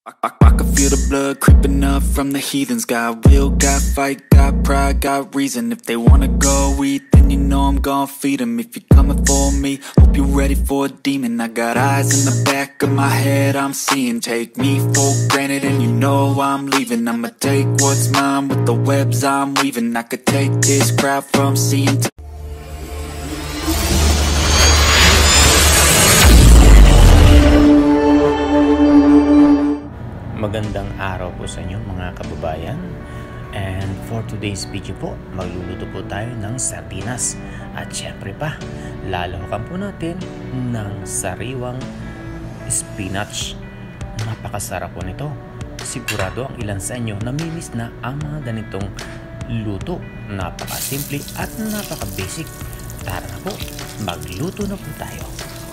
I can feel the blood creeping up from the heathens. Got will, got fight, got pride, got reason. If they wanna go eat, then you know I'm gon' feed them. If you're coming for me, hope you're ready for a demon. I got eyes in the back of my head, I'm seeing. Take me for granted and you know I'm leaving. I'ma take what's mine with the webs I'm weaving. I could take this crowd from seeing to Magandang araw po sa inyo mga kababayan. And for today's video po, magluluto po tayo ng sardinas. At syempre pa, lalawakan po natin ng sariwang spinach. Napakasarap po nito. Sigurado ang ilan sa inyo namimiss na ang mga ganitong luto. Napakasimple at napaka-basic. Tara na po, magluto na po tayo.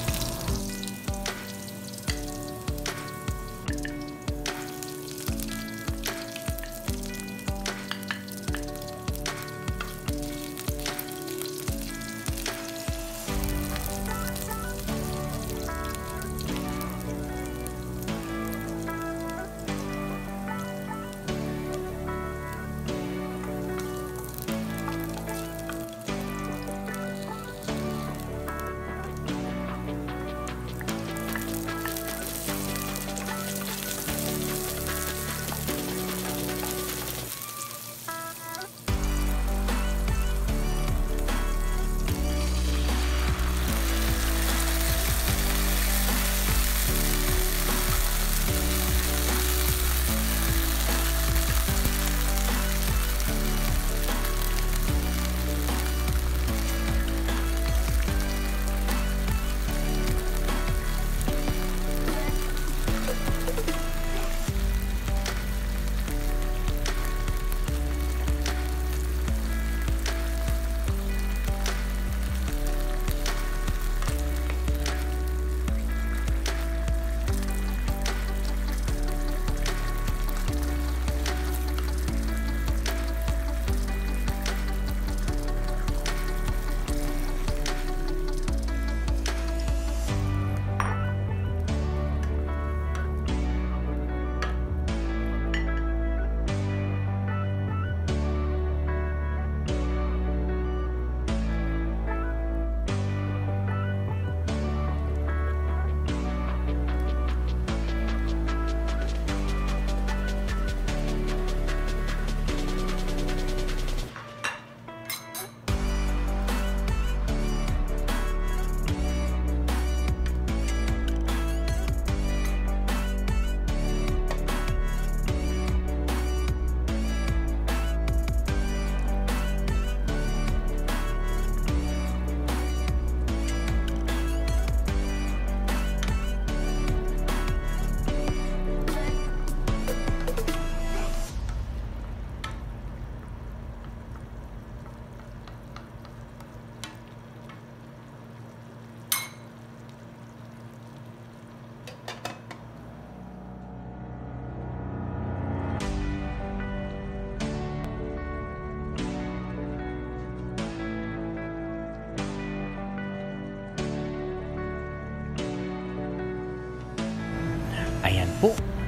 Ayan po,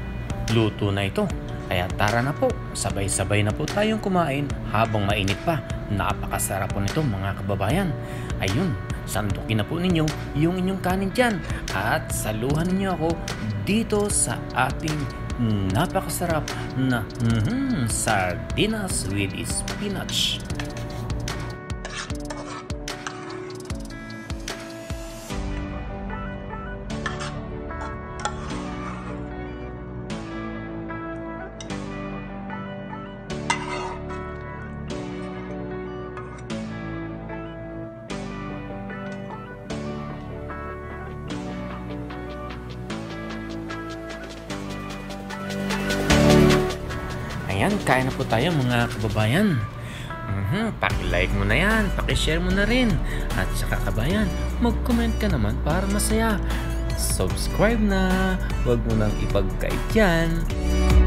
luto na ito. Kaya tara na po, sabay-sabay na po tayong kumain habang mainit pa. Napakasarap po nito mga kababayan. Ayun, sandukin na po ninyo yung inyong kanin dyan. At saluhan ninyo ako dito sa ating napakasarap na sardinas with spinach. Ayan, kain na po tayo mga kababayan. Paki-like mo na yan, paki-share mo na rin. At saka kabayan, mag-comment ka naman para masaya. Subscribe na, huwag mo nang ipag-kait yan.